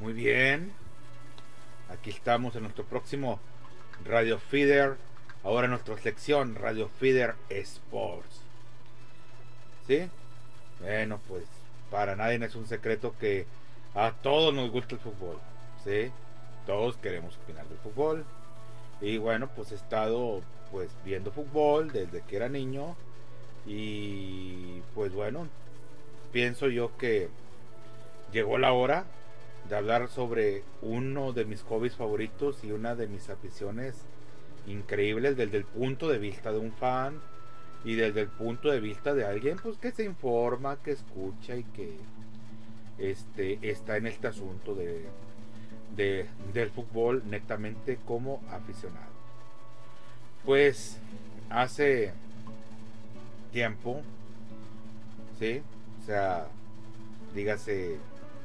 Muy bien, aquí estamos en nuestro próximo Radio Feeder. Ahora nuestra sección Radio Feeder Sports. ¿Sí? Bueno, pues para nadie es un secreto que a todos nos gusta el fútbol. ¿Sí? Todos queremos opinar del fútbol. Y bueno, pues he estado pues viendo fútbol desde que era niño. Y pues bueno, pienso yo que llegó la hora de hablar sobre uno de mis hobbies favoritos y una de mis aficiones increíbles desde el punto de vista de un fan y desde el punto de vista de alguien pues que se informa, que escucha y que está en este asunto del fútbol netamente como aficionado. Pues hace tiempo, ¿sí? O sea, dígase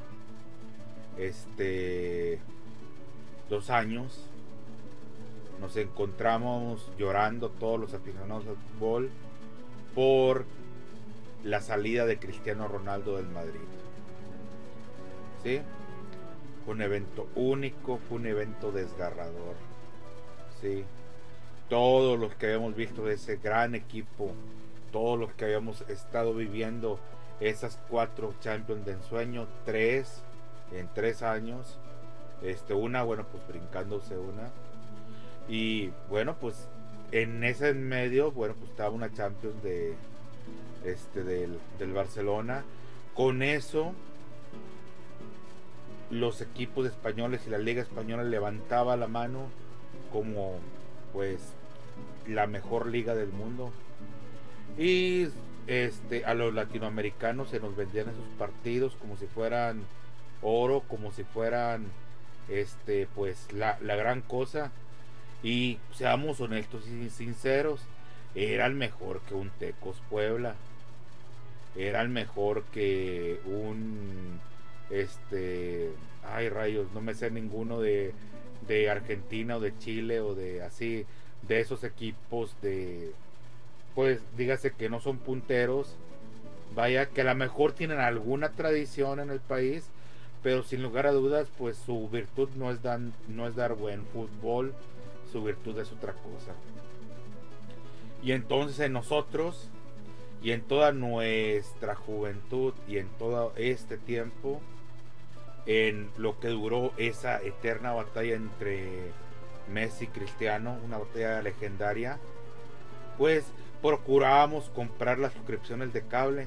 2 años, nos encontramos llorando todos los aficionados al fútbol por la salida de Cristiano Ronaldo del Madrid. ¿Sí? Fue un evento único, fue un evento desgarrador. ¿Sí? Todos los que habíamos visto de ese gran equipo, todos los que habíamos estado viviendo esas 4 Champions de ensueño, 3 en 3 años, una, bueno, pues brincándose una, y bueno, pues en ese medio, bueno, pues estaba una Champions del Barcelona. Con eso los equipos españoles y la Liga Española levantaba la mano como pues la mejor liga del mundo, y a los latinoamericanos se nos vendían esos partidos como si fueran oro, como si fueran pues la gran cosa. Y seamos honestos y sinceros, eran mejor que un Tecos Puebla, eran mejor que un ay rayos, no me sé ninguno de Argentina o de Chile o de así, de esos equipos de, pues dígase que no son punteros, vaya, que a lo mejor tienen alguna tradición en el país, pero sin lugar a dudas pues su virtud no es dar buen fútbol, su virtud es otra cosa. Y entonces en nosotros y en toda nuestra juventud y en todo este tiempo, en lo que duró esa eterna batalla entre Messi y Cristiano, una batalla legendaria, pues procurábamos comprar las suscripciones de cable.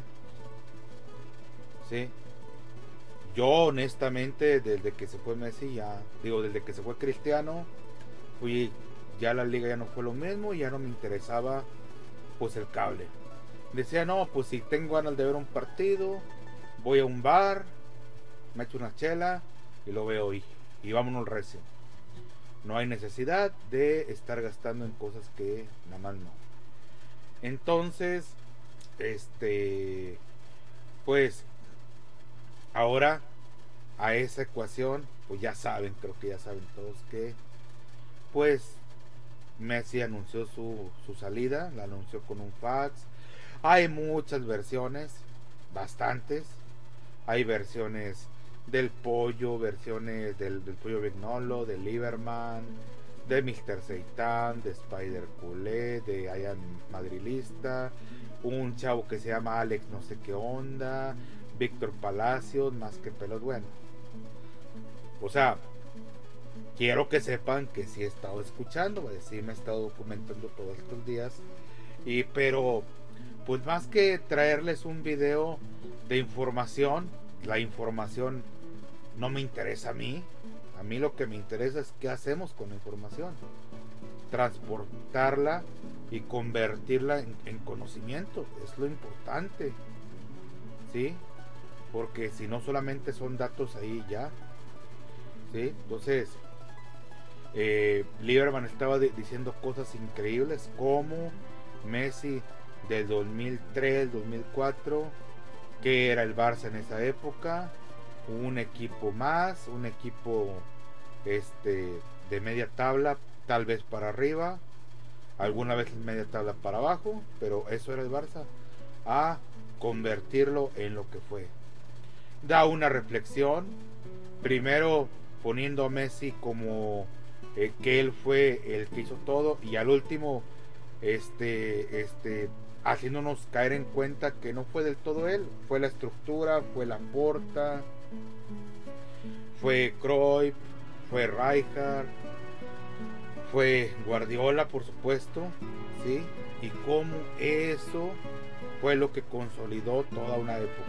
¿Sí? Yo honestamente, desde que se fue Messi, desde que se fue Cristiano, ya la liga ya no fue lo mismo y ya no me interesaba pues el cable. Decía, no, pues si tengo ganas de ver un partido, voy a un bar, me echo una chela y lo veo y vámonos recio. No hay necesidad de estar gastando en cosas que nada más no. Entonces, pues ahora a esa ecuación, pues ya saben, creo que ya saben todos que pues Messi anunció su salida, la anunció con un fax. Hay muchas versiones, bastantes. Hay versiones del pollo, versiones del pollo Vignolo, de Lieberman, de Mr. Seitan, de Spider Culé, de Ayan Madrilista, un chavo que se llama Alex no sé qué onda, Víctor Palacios, más que pelos, bueno. O sea, quiero que sepan que sí he estado escuchando, sí me he estado documentando todos estos días, pero pues más que traerles un video de información, la información no me interesa a mí lo que me interesa es qué hacemos con la información, transportarla y convertirla en conocimiento, es lo importante, ¿sí? Porque si no solamente son datos ahí ya, ¿sí? Entonces Lieberman estaba diciendo cosas increíbles como Messi del 2003, 2004, que era el Barça en esa época, un equipo más, un equipo de media tabla, tal vez para arriba, alguna vez media tabla para abajo, pero eso era el Barça, a convertirlo en lo que fue. Da una reflexión primero poniendo a Messi como que él fue el que hizo todo, y al último haciéndonos caer en cuenta que no fue del todo él, fue la estructura, fue la Porta, fue Cruyff, fue Rijkaard, fue Guardiola, por supuesto, ¿sí? Y cómo eso fue lo que consolidó toda una época.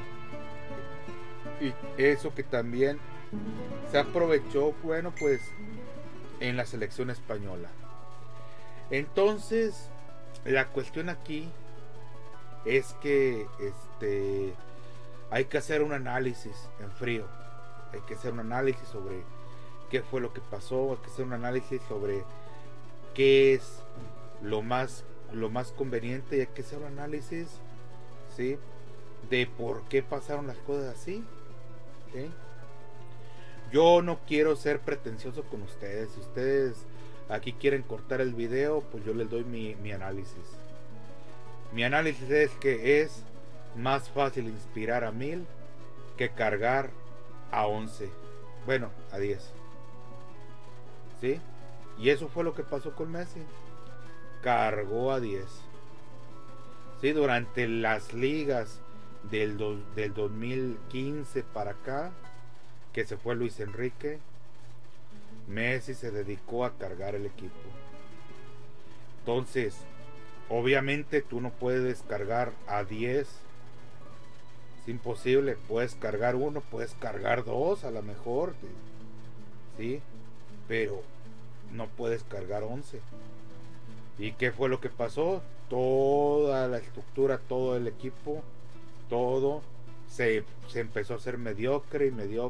Y eso que también se aprovechó, bueno, pues en la selección española. Entonces, la cuestión aquí es que hay que hacer un análisis en frío. Hay que hacer un análisis sobre qué fue lo que pasó, hay que hacer un análisis sobre qué es lo más conveniente, y hay que hacer un análisis, ¿sí?, de por qué pasaron las cosas así, ¿sí? Yo no quiero ser pretencioso con ustedes. Si ustedes aquí quieren cortar el video, pues yo les doy mi análisis. Mi análisis es que es más fácil inspirar a 1000 que cargar a 11. Bueno, a 10. ¿Sí? Y eso fue lo que pasó con Messi. Cargó a 10. ¿Sí? Durante las ligas del 2015 para acá, que se fue Luis Enrique, Messi se dedicó a cargar el equipo. Entonces, obviamente tú no puedes cargar a 10. Es imposible. Puedes cargar uno, puedes cargar dos a lo mejor, ¿sí? Pero no puedes cargar 11. ¿Y qué fue lo que pasó? Toda la estructura, todo el equipo, todo se empezó a hacer mediocre.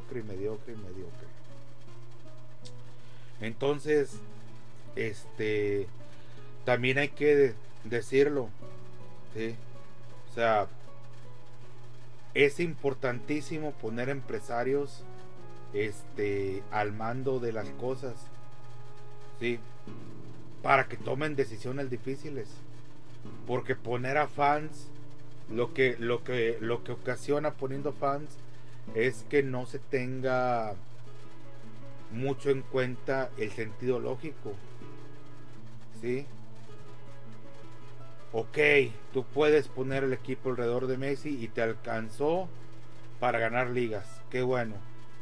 Entonces, también hay que decirlo, ¿sí? O sea, es importantísimo poner empresarios al mando de las cosas, ¿sí?, para que tomen decisiones difíciles, porque poner a fans, lo que ocasiona poniendo fans es que no se tenga mucho en cuenta el sentido lógico, ¿sí? Ok, tú puedes poner el equipo alrededor de Messi y te alcanzó para ganar ligas, qué bueno.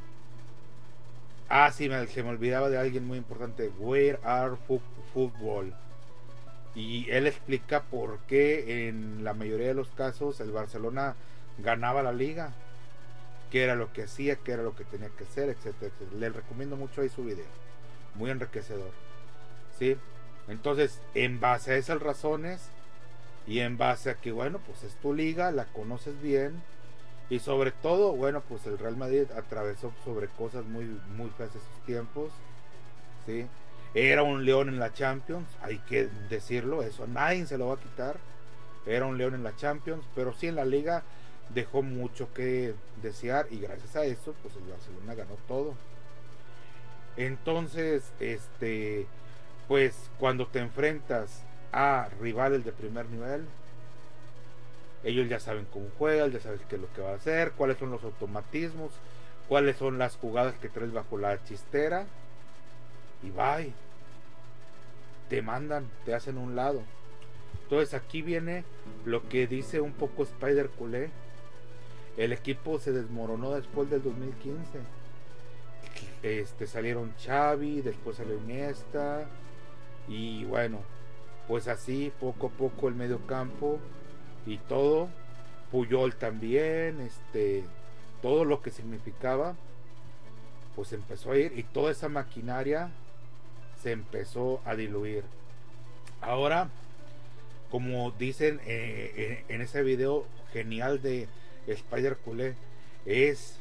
Sí, se me olvidaba de alguien muy importante, Where Are Football. Y él explica por qué en la mayoría de los casos el Barcelona ganaba la liga, qué era lo que hacía, qué era lo que tenía que hacer, etcétera, etcétera. Le recomiendo mucho ahí su video, muy enriquecedor, ¿sí? Entonces, en base a esas razones y en base a que, bueno, pues es tu liga, la conoces bien, y sobre todo, bueno, pues el Real Madrid atravesó sobre cosas muy, muy feas esos tiempos, ¿sí? Era un león en la Champions, hay que decirlo, eso nadie se lo va a quitar. Era un león en la Champions, pero sí en la liga dejó mucho que desear, y gracias a eso, pues el Barcelona ganó todo. Entonces, pues cuando te enfrentas a rivales de primer nivel, ellos ya saben cómo juegan, ya saben qué es lo que va a hacer, cuáles son los automatismos, cuáles son las jugadas que traes bajo la chistera, y bye, te mandan, te hacen un lado. Entonces aquí viene lo que dice un poco Spider Culé. El equipo se desmoronó después del 2015. Salieron Xavi, después salió Iniesta, y bueno, pues así poco a poco el medio campo y todo, Puyol también, todo lo que significaba, pues empezó a ir, y toda esa maquinaria se empezó a diluir. Ahora, como dicen en ese video genial de Spider Culé, es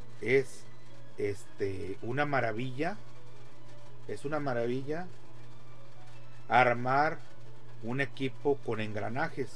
una maravilla, armar un equipo con engranajes,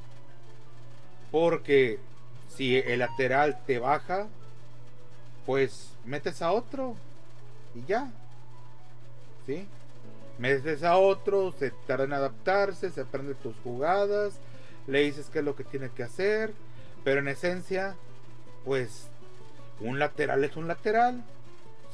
porque si el lateral te baja, pues metes a otro y ya, ¿sí? Metes a otro, se tarda en adaptarse, se aprende tus jugadas, le dices qué es lo que tiene que hacer, pero en esencia, pues un lateral es un lateral,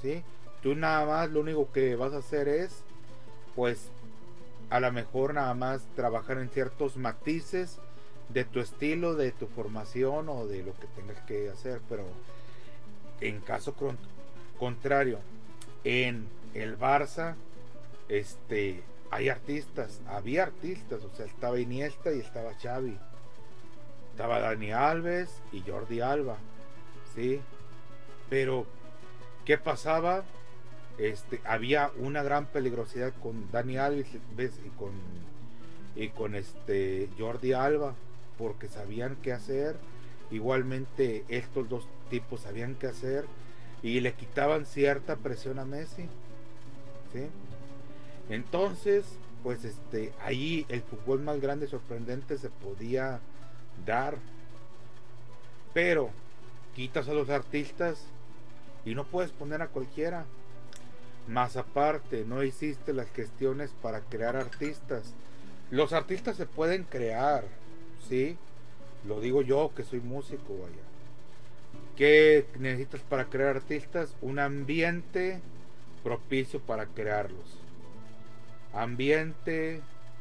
¿sí? Tú nada más lo único que vas a hacer es, pues, a lo mejor nada más trabajar en ciertos matices de tu estilo, de tu formación o de lo que tengas que hacer, pero en caso contrario, en el Barça, hay artistas, había artistas, o sea, estaba Iniesta y estaba Xavi, estaba Dani Alves y Jordi Alba, ¿sí? Pero, ¿qué pasaba? Había una gran peligrosidad con Dani Alves, ¿ves? y con Jordi Alba, porque sabían qué hacer. Igualmente estos dos tipos sabían qué hacer y le quitaban cierta presión a Messi, ¿sí? Entonces, pues ahí el fútbol más grande sorprendente se podía dar, pero quitas a los artistas y no puedes poner a cualquiera. Más aparte, no hiciste las gestiones para crear artistas. Los artistas se pueden crear, ¿sí? Lo digo yo que soy músico, vaya. ¿Qué necesitas para crear artistas? Un ambiente propicio para crearlos. Ambiente,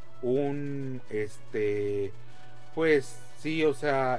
pues sí, o sea,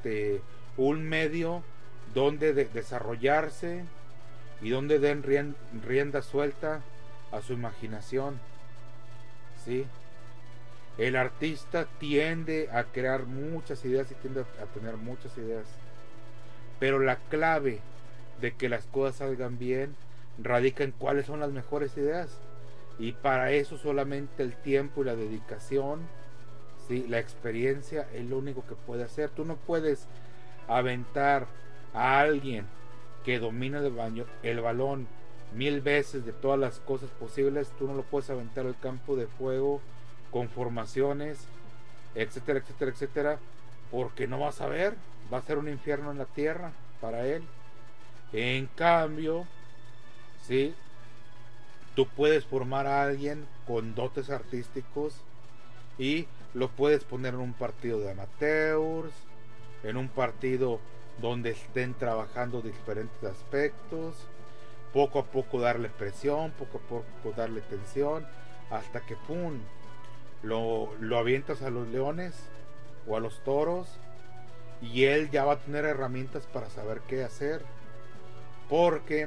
un medio donde desarrollarse y donde den rienda suelta a su imaginación, ¿sí? El artista tiende a crear muchas ideas y tiende a tener muchas ideas, pero la clave de que las cosas salgan bien radica en cuáles son las mejores ideas, y para eso solamente el tiempo y la dedicación, ¿sí? La experiencia es lo único que puede hacer. Tú no puedes aventar a alguien que domina el balón 1000 veces de todas las cosas posibles. Tú no lo puedes aventar al campo de juego con formaciones, etcétera, etcétera, etcétera, porque no vas a ver, va a ser un infierno en la tierra para él. En cambio, ¿sí? Tú puedes formar a alguien con dotes artísticos y lo puedes poner en un partido de amateurs, en un partido donde estén trabajando diferentes aspectos, poco a poco darle presión, poco a poco darle tensión, hasta que pum, lo avientas a los leones o a los toros, y él ya va a tener herramientas para saber qué hacer, porque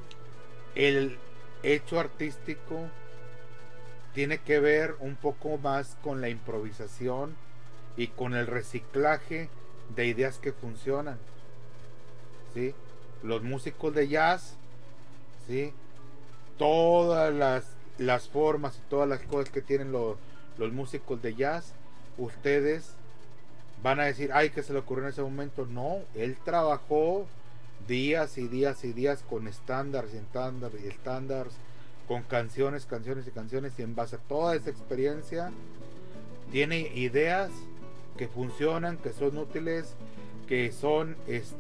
el hecho artístico tiene que ver un poco más con la improvisación y con el reciclaje de ideas que funcionan, ¿sí? Los músicos de jazz, ¿sí? Todas las formas y todas las cosas que tienen los músicos de jazz, ustedes van a decir, ay, que se le ocurrió en ese momento. No, él trabajó días y días y días con estándares y estándares, con canciones, canciones y canciones, y en base a toda esa experiencia tiene ideas que funcionan, que son útiles, que son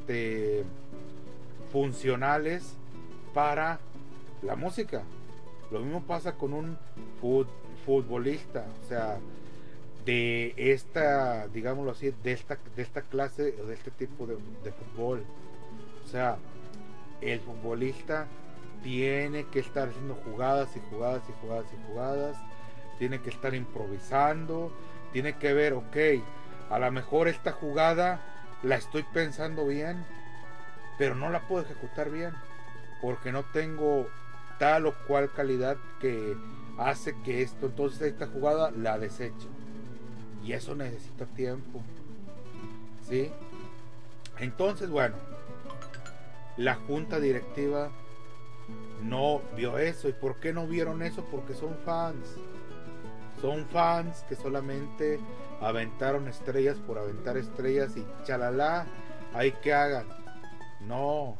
funcionales para la música. Lo mismo pasa con un futbolista, o sea, de esta, digámoslo así, de esta clase o de este tipo de fútbol. O sea, el futbolista tiene que estar haciendo jugadas y jugadas y jugadas y jugadas, tiene que estar improvisando, tiene que ver, ok, a lo mejor esta jugada la estoy pensando bien, pero no la puedo ejecutar bien, porque no tengo tal o cual calidad que hace que entonces esta jugada la deseche. Y eso necesita tiempo, ¿sí? Entonces, bueno, la junta directiva no vio eso. ¿Y por qué no vieron eso? Porque son fans. Son fans que solamente aventaron estrellas por aventar estrellas y chalala, hay que hagan. No.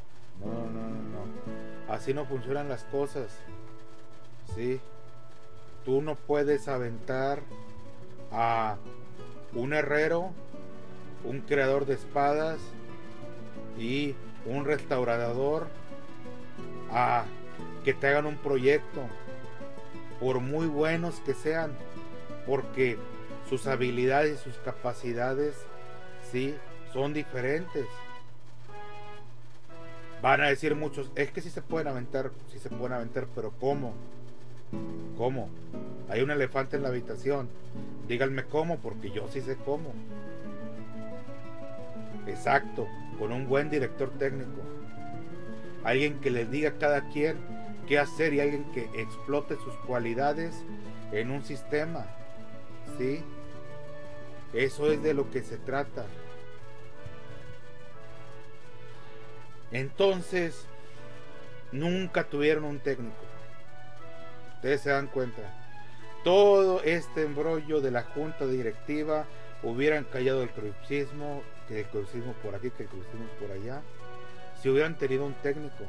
Así no funcionan las cosas, ¿sí? Tú no puedes aventar a un herrero, un creador de espadas y un restaurador a que te hagan un proyecto, por muy buenos que sean, porque sus habilidades y sus capacidades, sí, son diferentes. Van a decir muchos, es que sí se pueden aventar, pero ¿cómo? ¿Cómo? Hay un elefante en la habitación. Díganme cómo, porque yo sí sé cómo. Exacto, con un buen director técnico. Alguien que les diga a cada quien qué hacer y alguien que explote sus cualidades en un sistema. ¿Sí? Eso es de lo que se trata. Entonces, nunca tuvieron un técnico. Ustedes se dan cuenta. Todo este embrollo de la junta directiva hubieran callado el crucismo, que el crucismo por aquí, que el crucismo por allá, si hubieran tenido un técnico.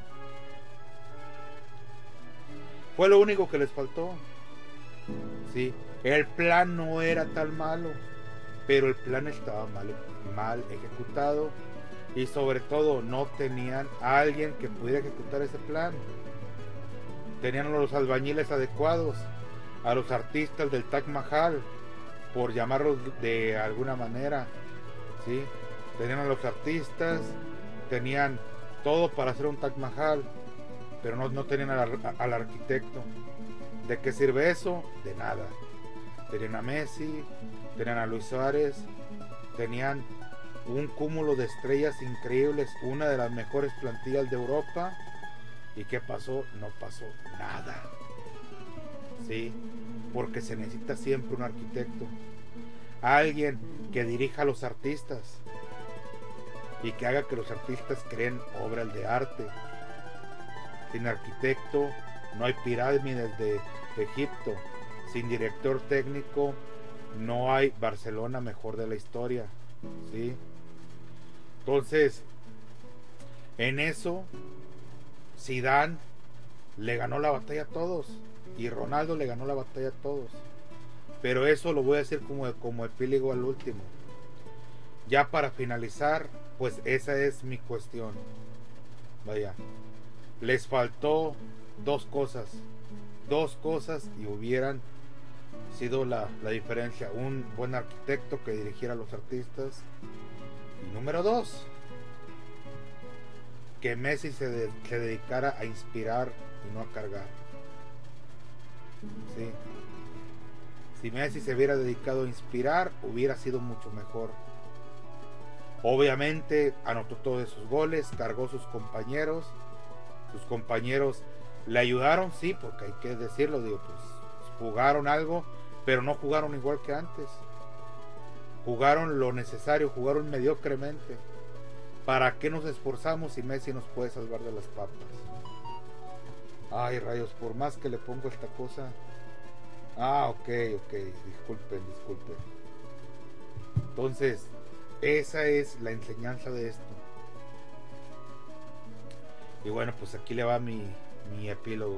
Fue lo único que les faltó. Sí, el plan no era tan malo, pero el plan estaba mal ejecutado y sobre todo no tenían a alguien que pudiera ejecutar ese plan. Tenían a los albañiles adecuados, a los artistas del Taj Mahal, por llamarlos de alguna manera, ¿sí? Tenían a los artistas, tenían todo para hacer un Taj Mahal, pero no tenían al arquitecto. ¿De qué sirve eso? De nada. Tenían a Messi, tenían a Luis Suárez, tenían un cúmulo de estrellas increíbles, una de las mejores plantillas de Europa. ¿Y qué pasó? No pasó nada. ¿Sí? Porque se necesita siempre un arquitecto, alguien que dirija a los artistas y que haga que los artistas creen obras de arte. Sin arquitecto no hay pirámides de Egipto. Sin director técnico no hay Barcelona mejor de la historia. ¿Sí? Entonces, en eso Zidane le ganó la batalla a todos y Ronaldo le ganó la batalla a todos. Pero eso lo voy a decir como epílogo al último. Ya para finalizar, pues esa es mi cuestión. Vaya, les faltó dos cosas y hubieran sido la diferencia. Un buen arquitecto que dirigiera a los artistas, y número dos, que Messi se dedicara a inspirar y no a cargar. ¿Sí? Si Messi se hubiera dedicado a inspirar, hubiera sido mucho mejor. Obviamente anotó todos esos goles, cargó a sus compañeros le ayudaron, sí, porque hay que decirlo, digo, pues jugaron algo, pero no jugaron igual que antes. Jugaron lo necesario, jugaron mediocremente. ¿Para qué nos esforzamos si Messi nos puede salvar de las papas? Ay, rayos, por más que le pongo esta cosa. Ok, disculpen. Entonces, esa es la enseñanza de esto. Y bueno, pues aquí le va mi epílogo.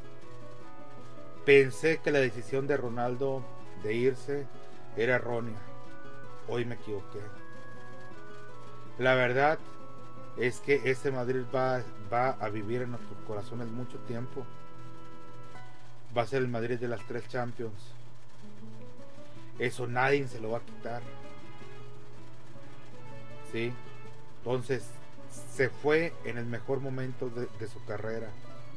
Pensé que la decisión de Ronaldo de irse era errónea. Hoy me equivoqué. La verdad es que ese Madrid va a vivir en nuestros corazones mucho tiempo. Va a ser el Madrid de las 3 Champions. Eso nadie se lo va a quitar. ¿Sí? Entonces, se fue en el mejor momento de su carrera.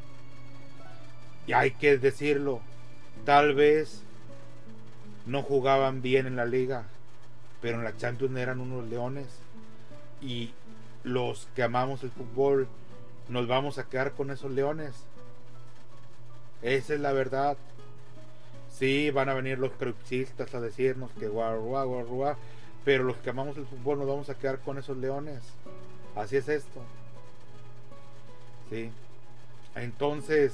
Y hay que decirlo, tal vez no jugaban bien en la liga, pero en la Champions eran unos leones. Y los que amamos el fútbol nos vamos a quedar con esos leones. Esa es la verdad. Sí, van a venir los crucistas a decirnos que guau, pero los que amamos el fútbol nos vamos a quedar con esos leones. Así es esto. Sí. Entonces,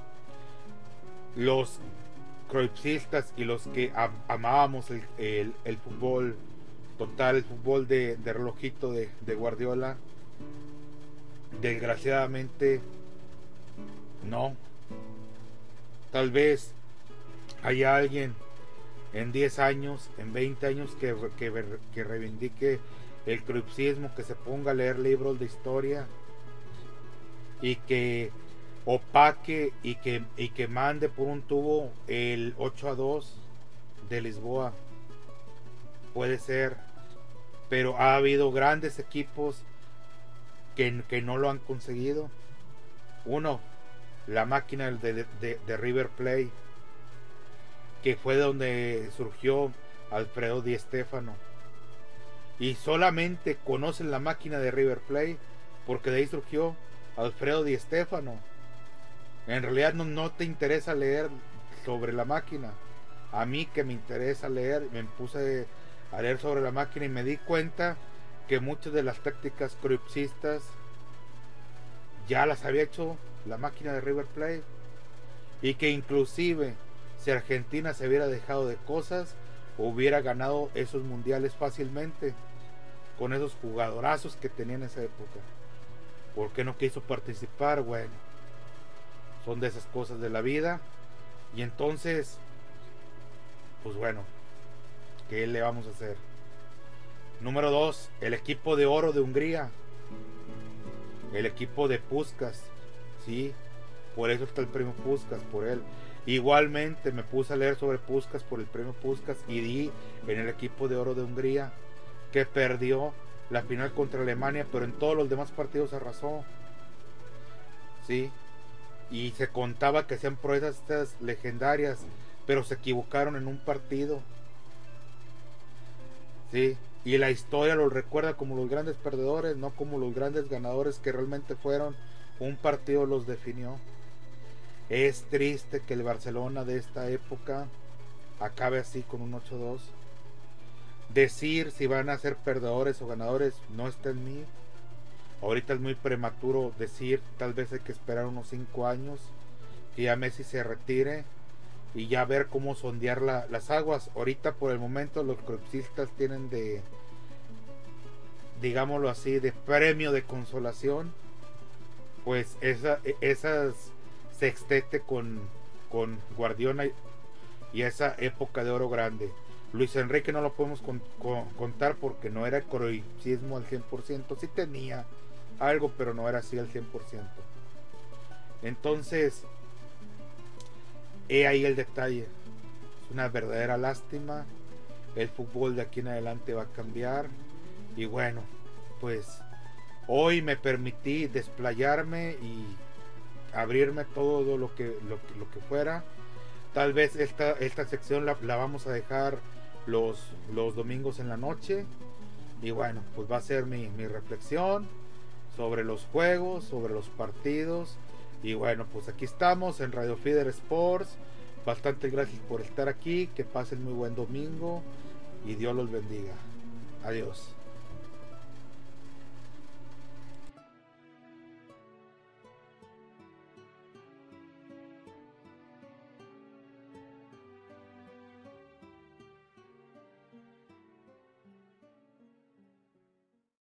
los crucistas y los que amábamos el fútbol total, el fútbol de relojito de Guardiola, desgraciadamente no. Tal vez haya alguien en 10 años, en 20 años que reivindique el crucismo, que se ponga a leer libros de historia y que opaque y que mande por un tubo el 8-2 de Lisboa. Puede ser, pero ha habido grandes equipos que no lo han conseguido. Uno, la máquina de River Plate, que fue donde surgió Alfredo Di Stéfano. Y solamente conocen la máquina de River Plate porque de ahí surgió Alfredo Di Stéfano. En realidad no te interesa leer sobre la máquina. A mí que me interesa leer, me puse a leer sobre la máquina y me di cuenta que muchas de las tácticas cruipsistas ya las había hecho la máquina de River Plate, y que inclusive si Argentina se hubiera dejado de cosas, hubiera ganado esos mundiales fácilmente con esos jugadorazos que tenía en esa época. ¿Por qué no quiso participar? Bueno, son de esas cosas de la vida. Y entonces, pues bueno, ¿qué le vamos a hacer? Número 2, el equipo de oro de Hungría, el equipo de Puskás, sí, por eso está el premio Puskás, por él. Igualmente me puse a leer sobre Puskás por el premio Puskás y di en el equipo de oro de Hungría, que perdió la final contra Alemania, pero en todos los demás partidos arrasó, sí, y se contaba que hacían proezas estas legendarias, pero se equivocaron en un partido, sí, y la historia los recuerda como los grandes perdedores, no como los grandes ganadores que realmente fueron. Un partido los definió. Es triste que el Barcelona de esta época acabe así, con un 8-2. Decir si van a ser perdedores o ganadores no está en mí. Ahorita es muy prematuro decir, tal vez hay que esperar unos 5 años que ya Messi se retire y ya ver cómo sondear las aguas. Ahorita por el momento los cruipsistas tienen de, digámoslo así, de premio de consolación, pues esas sextete con Guardiola y esa época de oro grande. Luis Enrique no lo podemos contar porque no era cruipsismo al 100%, sí tenía algo, pero no era así al 100%. Entonces, he ahí el detalle. Es una verdadera lástima. El fútbol de aquí en adelante va a cambiar. Y bueno, pues hoy me permití desplayarme y abrirme todo lo que fuera. Tal vez esta sección la vamos a dejar los domingos en la noche. Y bueno, pues va a ser mi reflexión sobre los juegos, sobre los partidos. Y bueno, pues aquí estamos en Radio Feeder Sports. Bastante gracias por estar aquí. Que pasen muy buen domingo y Dios los bendiga. Adiós.